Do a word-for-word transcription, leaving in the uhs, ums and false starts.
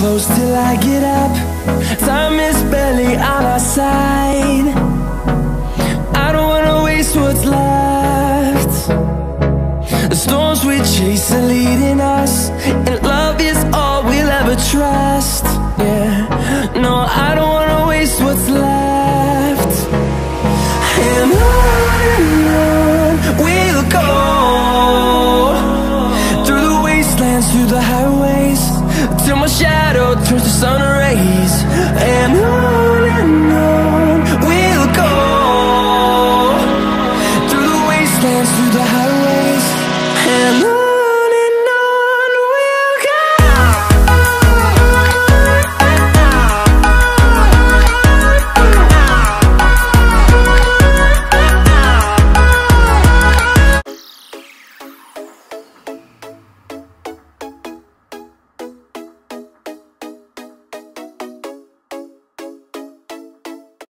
close till I get up. Time is barely on our side. I don't wanna waste what's left. The storms we chase are leading us, and love is all we'll ever trust. Yeah, no, I don't wanna waste what's left. And on and on we'll go, through the wastelands, through the highways, till my shadow